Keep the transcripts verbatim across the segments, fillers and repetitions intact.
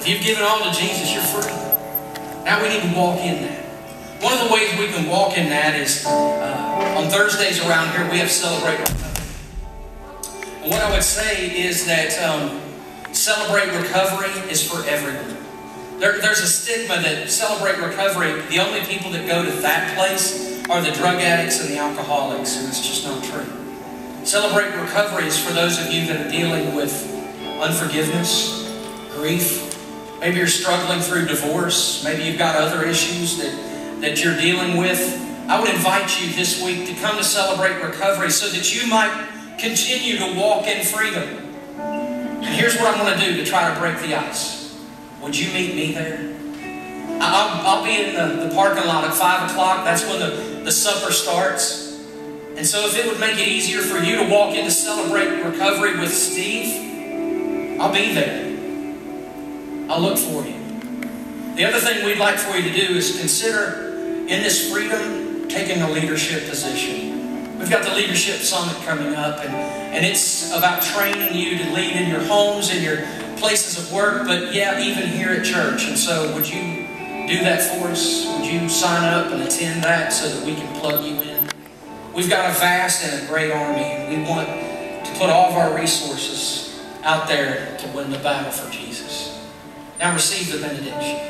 you've given all to Jesus, you're free. Now we need to walk in that. One of the ways we can walk in that is uh, on Thursdays around here we have Celebrate Recovery. And what I would say is that um, Celebrate Recovery is for everyone. There, there's a stigma that Celebrate Recovery, the only people that go to that place are the drug addicts and the alcoholics, and it's just not true. Celebrate Recovery is for those of you that are dealing with unforgiveness, grief. Maybe you're struggling through divorce. Maybe you've got other issues that, that you're dealing with. I would invite you this week to come to Celebrate Recovery so that you might continue to walk in freedom. And here's what I'm going to do to try to break the ice. Would you meet me there? I'll, I'll be in the, the parking lot at five o'clock. That's when the, the supper starts. And so if it would make it easier for you to walk in to Celebrate Recovery with Steve, I'll be there. I'll look for you. The other thing we'd like for you to do is consider in this freedom taking a leadership position. We've got the Leadership Summit coming up, and, and it's about training you to lead in your homes, in your places of work, but yeah, even here at church. And so would you do that for us? Would you sign up and attend that so that we can plug you in? We've got a vast and a great army, and we want to put all of our resources out there to win the battle for Jesus. Now receive the benediction.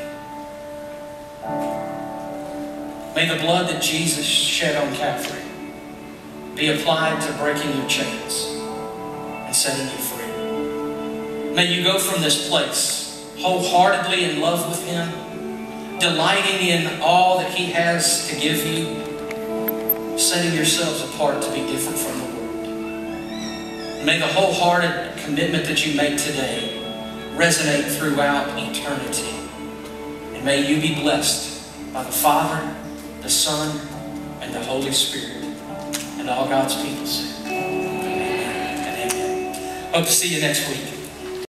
May the blood that Jesus shed on Calvary be applied to breaking your chains and setting you free. May you go from this place wholeheartedly in love with Him, delighting in all that He has to give you, setting yourselves apart to be different from the world. And may the wholehearted commitment that you make today resonate throughout eternity. And may you be blessed by the Father, the Son, and the Holy Spirit. And all God's people say, amen and amen. Hope to see you next week.